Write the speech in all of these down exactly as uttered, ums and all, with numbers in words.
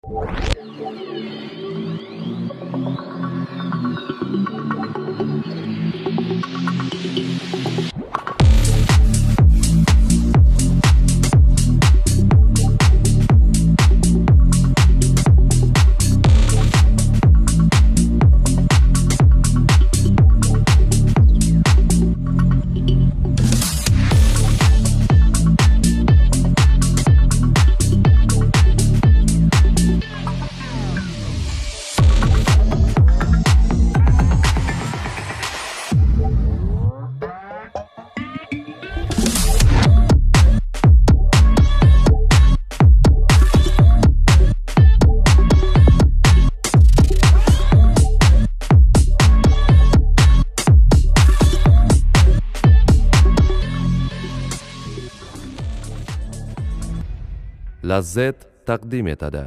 Lazzat taqdim etadi.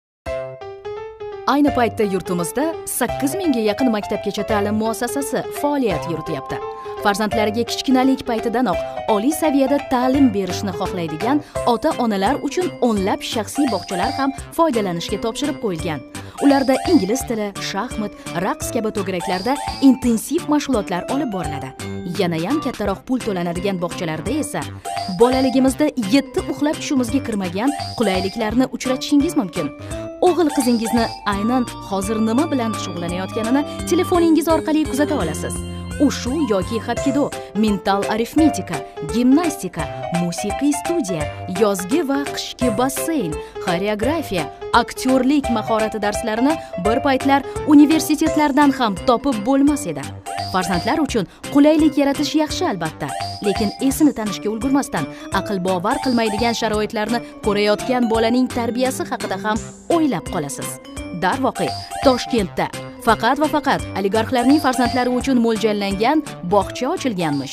Ayni paytda yurtimizda sakkiz mingga yaqin maktabgacha ta'lim muassasasi faoliyat yurityapti. Farzandlariga kichkinalik paytidanoq oliy saviyada ta'lim berishni xohlaydigan ota-onalar uchun o'nlab shaxsiy bog'chalar ham foydalanishga topshirib qo'yilgan. Ularda ingliz tili, shaxmat, raqs kabi to'garaklarda intensiv mashg'ulotlar olib boriladi. Yana ham kattaroq pul to'lanadigan bog'chalarda esa bolaligimizda yetti uxlab tushimizga kirmagan qulayliklarni uchratishingiz mumkin. O'g'il qizingizni aynan hozir nima bilan shug'ullanayotganini telefoningiz orqali kuzata olasiz. U shu yoki hapkido, mental arifmetika, gimnastika, musiqiy studiya, yozgi va qishki basseyn, xoreografiya, aktyorlik mahorati darslarini bir paytlar universitetlardan ham topib bo'lmas edi. Farzandlar uchun qulaylik yaratish yaxshi albatta, lekin esini tanishga ulgurmasdan aql bovar qilmaydigan sharoitlarni ko'rayotgan bolaning tarbiyasi haqida ham o'ylab qolasiz. Darvoqe, Toshkentda faqat va faqat oligarxlarning farzandlari uchun mo'ljallangan bog'cha ochilganmish.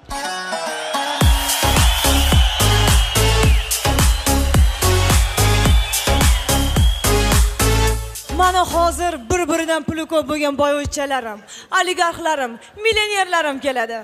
Mana hozir bir-biridan puli ko'p bo'lgan boyvachchalarim, oligarxlarim, millionerlarim keladi.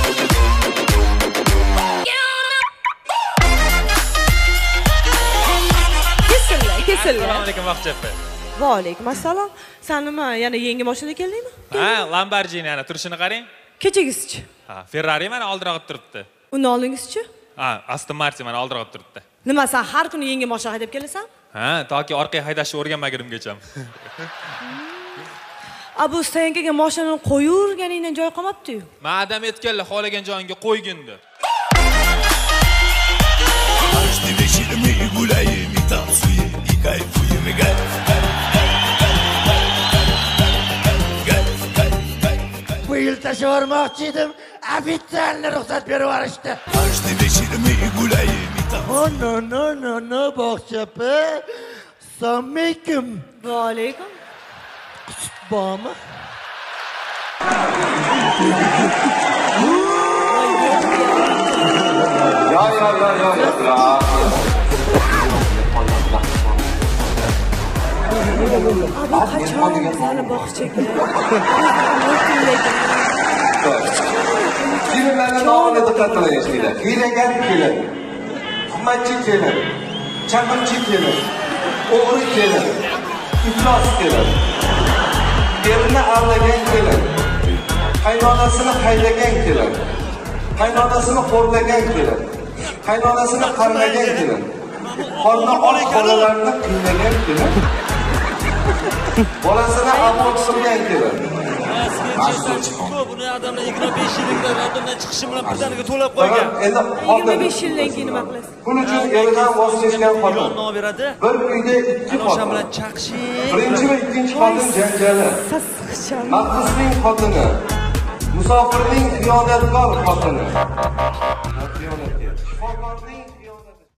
Kesillar, kesillar. Assalomu alaykum Vaqtchappa. Va alaykum assalom. Sen nima, yana yangi mashinada keldingmi? Ha, Lamborghini ana turishini qarang. Kechagisichi? Ha, Ferrari mana oldiroq turibdi. Uni oldingizchi? Ha, Aston Martin mana oldiroq turibdi. Nima, sen har kuni yangi mashina haydab kelasan? Ha, toki orqaga haydashni o'rganmagunimgacha. Abu Stankaga mashinani qo'yurganingdan joy qolmabdi-yu. Madam etganlar xohlagan joyingga qo'ygindi. Каждый вечер мы гуляем и танцуем и кайфуем и кайф. Bu yil tashavormoqchi edim, ofitsialni ruxsat berib yuborishdi. Каждый вечер мы гуляем и танцуем. Oh no no no no Bog'chappa. Assalomu alaykum. Va alaykum. Bormi? Ya ya ya ya ya. Abi qachon bizani bog'chaga? Filmlarning nomiga diqqat qilaylik. Hiylagar kelin, xizmatchi kelin, chaqimchi kelin, o'g'ri kelin, iflos kelin, erini aldagan kelin, qaynonasini haydagan kelin, qaynonasini xo'rlagan kelin, qaynonasini qarlagan kelin, qorni och bolalarni qiynagan kelin, bolasini abort qilgan kelin. Buni odamlar yigirma besh yillikdan odamdan chiqishi bilan birdaniga to'lab qo'ygan. Endi yigirma besh yildan keyin nima qilasiz? Pul uchun eridan voz kechgan xotin. Nom beradi. Bir uyda ikki O'sha xotin. bilan chaqishib. Birinchi va ikkinchi xotin janjali. Mahbusning xotini. Musofirning xiyonatkor xotini. Shifokorning